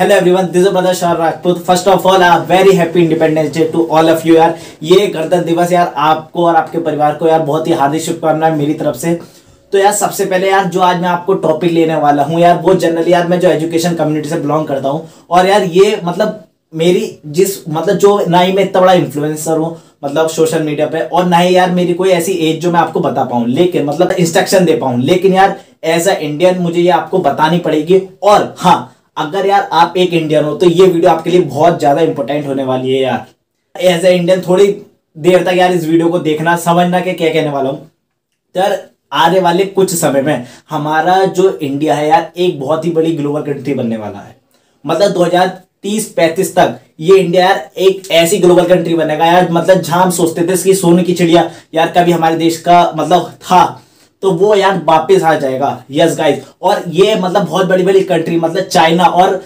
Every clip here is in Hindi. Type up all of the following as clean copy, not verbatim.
Hello everyone, this is brother Shah Rajput. First of all I very happy independence day to all of you. यार ये गणतंत्र दिवस यार आपको और आपके परिवार को यार बहुत ही हार्दिक शुभकामनाएं मेरी तरफ से। तो यार सबसे पहले यार जो आज मैं आपको टॉपिक लेने वाला हूँ यार वो जनरली यार मैं जो एजुकेशन कम्युनिटी से बिलोंग करता हूँ और यार ये मतलब मेरी जो ना ही मैं इतना बड़ा इन्फ्लुएंसर हूँ मतलब सोशल मीडिया पे, और ना ही यार मेरी कोई ऐसी एज जो मैं आपको बता पाऊँ, लेकिन मतलब इंस्ट्रक्शन दे पाऊँ, लेकिन यार एज अ इंडियन मुझे ये आपको बतानी पड़ेगी। और हाँ, अगर यार आप एक इंडियन हो तो ये वीडियो आपके लिए बहुत ज्यादा इंपॉर्टेंट होने वाली है यार। एज ए इंडियन थोड़ी देर तक यार इस वीडियो को देखना, समझना कि क्या कहने वाला हूं। तो यार आने वाले कुछ समय में हमारा जो इंडिया है यार एक बहुत ही बड़ी ग्लोबल कंट्री बनने वाला है। मतलब 2030-35 तक ये इंडिया यार एक ऐसी ग्लोबल कंट्री बनेगा यार, मतलब जहां हम सोचते थे कि सोने की चिड़िया यार कभी हमारे देश का मतलब था, तो वो यार वापस आ जाएगा। यस गाइस, और ये मतलब बहुत बड़ी बड़ी कंट्री मतलब चाइना और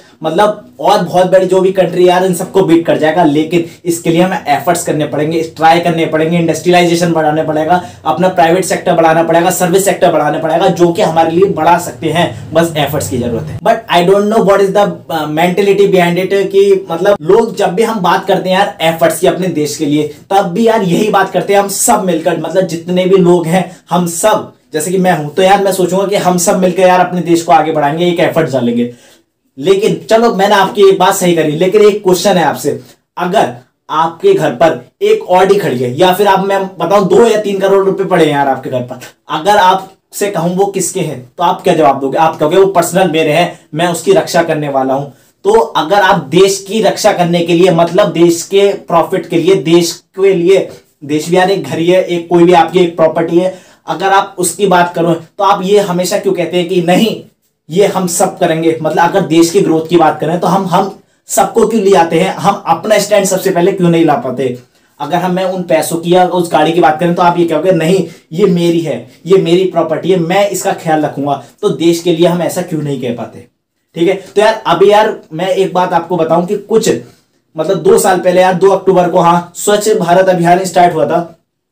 बहुत बड़ी जो भी कंट्री यार इन सबको बीट कर जाएगा। लेकिन इसके लिए हमें एफर्ट्स करने पड़ेंगे, ट्राई करने पड़ेंगे, इंडस्ट्रियलाइजेशन बढ़ाने पड़ेगा, अपना प्राइवेट सेक्टर बढ़ाना पड़ेगा, सर्विस सेक्टर बढ़ाना पड़ेगा, जो कि हमारे लिए बढ़ा सकते हैं। बस एफर्ट्स की जरूरत है। But I don't know what is the mentality behind it कि मतलब लोग जब भी हम बात करते हैं यार एफर्ट्स की अपने देश के लिए, तब भी यार यही बात करते हैं हम सब मिलकर, मतलब जितने भी लोग हैं हम सब, जैसे कि मैं हूं, तो यार मैं सोचूंगा कि हम सब मिलकर यार अपने देश को आगे बढ़ाएंगे, एक एफर्ट डालेंगे। लेकिन चलो मैंने आपकी एक बात सही करी, लेकिन एक क्वेश्चन है आपसे, अगर आपके घर पर एक ऑडी खड़ी है या फिर आप मैं बताऊं 2 या 3 करोड़ रुपए पड़े हैं यार आपके घर पर, अगर आपसे कहूं वो किसके हैं तो आप क्या जवाब दोगे? आप कहोगे वो पर्सनल मेरे हैं, मैं उसकी रक्षा करने वाला हूं। तो अगर आप देश की रक्षा करने के लिए मतलब देश के प्रॉफिट के लिए, देश के लिए, देश भी यार एक घर ही है, एक कोई भी आपकी एक प्रॉपर्टी है, अगर आप उसकी बात करो तो आप ये हमेशा क्यों कहते हैं कि नहीं ये हम सब करेंगे? मतलब अगर देश की ग्रोथ की बात करें तो हम सबको क्यों ले आते हैं? हम अपना स्टैंड सबसे पहले क्यों नहीं ला पाते? अगर हम मैं उन पैसों की या उस गाड़ी की बात करें तो आप ये कहोगे नहीं ये मेरी है, ये मेरी प्रॉपर्टी है, मैं इसका ख्याल रखूंगा। तो देश के लिए हम ऐसा क्यों नहीं कह पाते? ठीक है, तो यार अभी यार मैं एक बात आपको बताऊं कि कुछ मतलब 2 साल पहले यार 2 अक्टूबर को हाँ स्वच्छ भारत अभियान स्टार्ट हुआ था।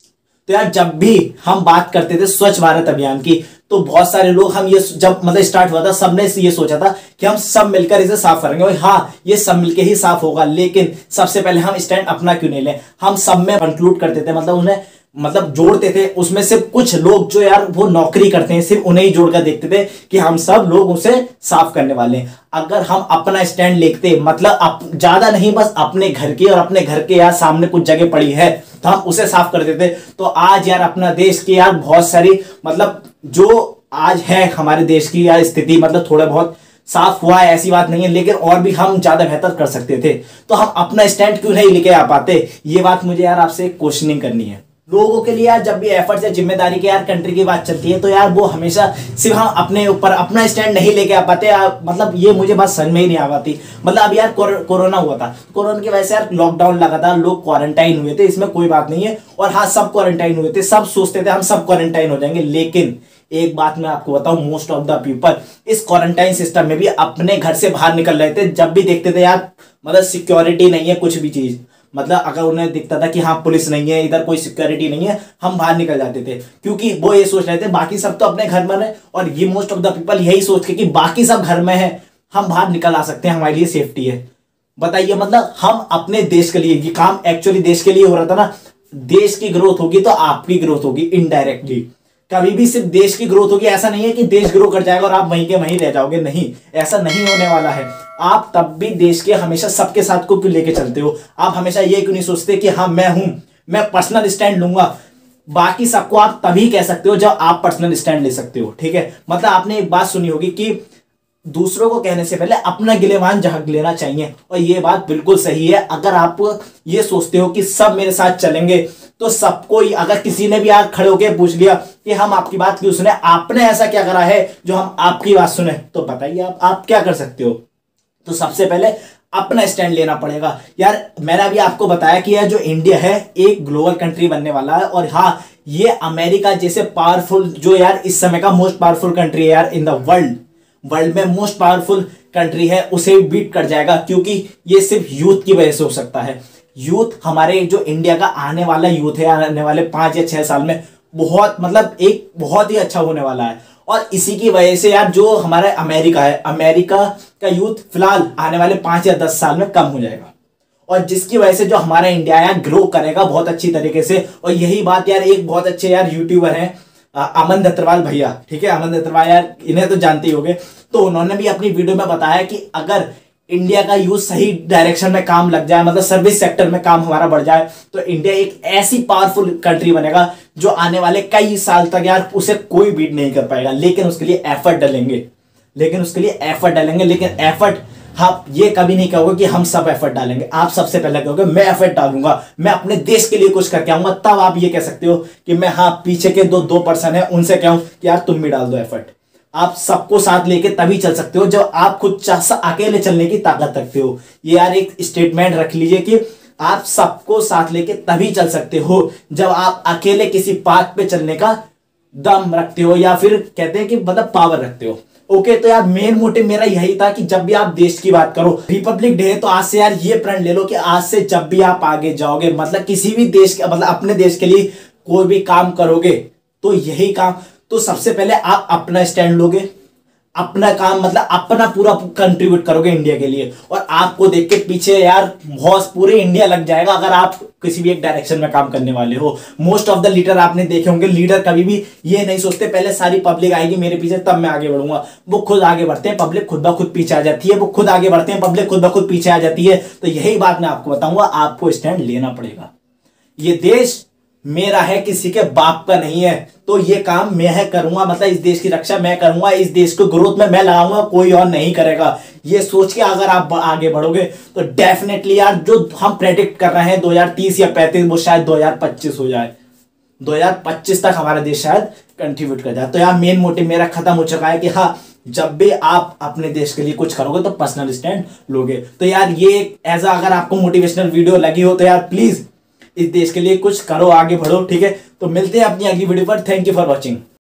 तो यार जब भी हम बात करते थे स्वच्छ भारत अभियान की तो बहुत सारे लोग हम ये जब मतलब स्टार्ट हुआ था सबने ये सोचा था कि हम सब मिलकर इसे साफ करेंगे, और हाँ ये सब मिलकर ही साफ होगा। लेकिन सबसे पहले हम स्टैंड अपना क्यों नहीं लें? हम सब में कंक्लूड करते थे, मतलब उन्हें मतलब जोड़ते थे, उसमें सिर्फ कुछ लोग जो यार वो नौकरी करते हैं सिर्फ उन्हें ही जोड़कर देखते थे कि हम सब लोग उसे साफ करने वाले हैं। अगर हम अपना स्टैंड लेते मतलब ज्यादा नहीं, बस अपने घर की और अपने घर के यार सामने कुछ जगह पड़ी है तो हम उसे साफ कर देते, तो आज यार अपना देश की यार बहुत सारी मतलब जो आज है हमारे देश की यार स्थिति मतलब थोड़ा बहुत साफ हुआ है, ऐसी बात नहीं है, लेकिन और भी हम ज्यादा बेहतर कर सकते थे। तो हम अपना स्टैंड क्यों नहीं लेके आ पाते? ये बात मुझे यार आपसे क्वेश्चनिंग करनी है। लोगों के लिए यार जब भी एफर्ट्स या जिम्मेदारी की यार कंट्री की बात चलती है तो यार वो हमेशा सिर्फ हम अपने ऊपर अपना स्टैंड नहीं लेके आ पाते। मतलब ये मुझे बात समझ में ही नहीं आ पाती। मतलब अब यार कोरोना हुआ था, कोरोना की वजह से यार लॉकडाउन लगा था, लोग क्वारंटाइन हुए थे, इसमें कोई बात नहीं है। और हाँ सब क्वारंटाइन हुए थे, सब सोचते थे हम सब क्वारंटाइन हो जाएंगे, लेकिन एक बात मैं आपको बताऊं, मोस्ट ऑफ द पीपल इस क्वारंटाइन सिस्टम में भी अपने घर से बाहर निकल रहे थे जब भी देखते थे यार मतलब सिक्योरिटी नहीं है कुछ भी चीज, मतलब अगर उन्हें दिखता था कि हाँ पुलिस नहीं है, इधर कोई सिक्योरिटी नहीं है, हम बाहर निकल जाते थे, क्योंकि वो ये सोच रहे थे बाकी सब तो अपने घर में है। और ये मोस्ट ऑफ द पीपल यही सोच के कि बाकी सब घर में है, हम बाहर निकल आ सकते हैं, हमारे लिए सेफ्टी है। बताइए, मतलब हम अपने देश के लिए, ये काम एक्चुअली देश के लिए हो रहा था ना। देश की ग्रोथ होगी तो आपकी ग्रोथ होगी इनडायरेक्टली। कभी भी सिर्फ देश की ग्रोथ होगी, ऐसा नहीं है कि देश ग्रो कर जाएगा और आप वहीं के वहीं रह जाओगे, नहीं, ऐसा नहीं होने वाला है। आप तब भी देश के हमेशा सबके साथ को क्यों लेके चलते हो? आप हमेशा ये क्यों नहीं सोचते कि हाँ मैं हूं, मैं पर्सनल स्टैंड लूंगा? बाकी सबको आप तभी कह सकते हो जब आप पर्सनल स्टैंड ले सकते हो। ठीक है, मतलब आपने एक बात सुनी होगी कि दूसरों को कहने से पहले अपना गिलेवान झांक लेना चाहिए, और ये बात बिल्कुल सही है। अगर आप ये सोचते हो कि सब मेरे साथ चलेंगे तो सबको ही, अगर किसी ने भी आज खड़े होकर पूछ लिया कि हम आपकी बात क्यों सुने, आपने ऐसा क्या करा है जो हम आपकी बात सुने, तो बताइए आप क्या कर सकते हो? तो सबसे पहले अपना स्टैंड लेना पड़ेगा यार। मैंने अभी आपको बताया कि यार जो इंडिया है एक ग्लोबल कंट्री बनने वाला है, और हाँ ये अमेरिका जैसे पावरफुल जो यार इस समय का मोस्ट पावरफुल कंट्री है यार इन द वर्ल्ड में मोस्ट पावरफुल कंट्री है, उसे बीट कर जाएगा, क्योंकि ये सिर्फ यूथ की वजह से हो सकता है। यूथ, हमारे जो इंडिया का आने वाला यूथ है, आने वाले 5 या 6 साल में बहुत मतलब एक बहुत ही अच्छा होने वाला है। और इसी की वजह से यार जो हमारा अमेरिका है, अमेरिका का यूथ फिलहाल आने वाले 5 या 10 साल में कम हो जाएगा, और जिसकी वजह से जो हमारा इंडिया यार ग्रो करेगा बहुत अच्छी तरीके से। और यही बात यार एक बहुत अच्छे यार यूट्यूबर हैं अमन दत्तरवाल भैया, ठीक है, अमन दत्तरवाल यार इन्हें तो जानते ही होंगे। तो उन्होंने भी अपनी वीडियो में बताया कि अगर इंडिया का यूथ सही डायरेक्शन में काम लग जाए, मतलब सर्विस सेक्टर में काम हमारा बढ़ जाए, तो इंडिया एक ऐसी पावरफुल कंट्री बनेगा जो आने वाले कई साल तक यार उसे कोई बीट नहीं कर पाएगा। लेकिन उसके लिए एफर्ट डालेंगे, लेकिन एफर्ट आप ये कभी नहीं कहोगे कि हम सब एफर्ट डालेंगे। आप सबसे पहले कहोगे मैं एफर्ट डालूंगा, मैं अपने देश के लिए कुछ करके आऊंगा, तब आप ये कह सकते हो कि मैं, हाँ, पीछे के दो पर्सन है उनसे कहूं कि यार तुम भी डाल दो एफर्ट। आप सबको साथ लेके तभी चल सकते हो जब आप खुद अकेले चलने की ताकत रखते हो। ये यार एक स्टेटमेंट रख लीजिए कि आप सबको साथ लेके तभी चल सकते हो जब आप अकेले किसी पाथ पे चलने का दम रखते हो, या फिर कहते हैं कि मतलब पावर रखते हो। ओके, तो यार मेन मोटिव मेरा यही था कि जब भी आप देश की बात करो, रिपब्लिक डे है, तो आज से यार ये प्रण ले लो कि आज से जब भी आप आगे जाओगे, मतलब किसी भी देश के, मतलब अपने देश के लिए कोई भी काम करोगे, तो यही काम, तो सबसे पहले आप अपना स्टैंड लोगे, अपना काम मतलब अपना पूरा कंट्रीब्यूट करोगे इंडिया के लिए, और आपको देख के पीछे यार बहुत पूरे इंडिया लग जाएगा अगर आप किसी भी एक डायरेक्शन में काम करने वाले हो। मोस्ट ऑफ द लीडर आपने देखे होंगे, लीडर कभी भी ये नहीं सोचते पहले सारी पब्लिक आएगी मेरे पीछे तब मैं आगे बढ़ूंगा। वो खुद आगे बढ़ते हैं, पब्लिक खुद ब खुद पीछे आ जाती है, वो खुद आगे बढ़ते हैं, पब्लिक खुद ब खुद पीछे आ जाती है। तो यही बात मैं आपको बताऊंगा, आपको स्टैंड लेना पड़ेगा। ये देश मेरा है, किसी के बाप का नहीं है, तो ये काम मैं करूंगा, मतलब इस देश की रक्षा मैं करूंगा, इस देश को ग्रोथ में मैं लगाऊंगा, कोई और नहीं करेगा। ये सोच के अगर आप आगे बढ़ोगे तो डेफिनेटली यार जो हम प्रेडिक्ट कर रहे हैं 2030 या 35, वो शायद 2025 हो जाए, 2025 तक हमारा देश शायद कंट्रीब्यूट कर जाए। तो यार मेन मोटिव मेरा खत्म हो चुका है कि हाँ, जब भी आप अपने देश के लिए कुछ करोगे तो पर्सनल स्टैंड लोगे। तो यार ये एज अगर आपको मोटिवेशनल वीडियो लगी हो तो यार प्लीज इस देश के लिए कुछ करो, आगे बढ़ो, ठीक है। तो मिलते हैं अपनी अगली वीडियो पर। Thank you for watching.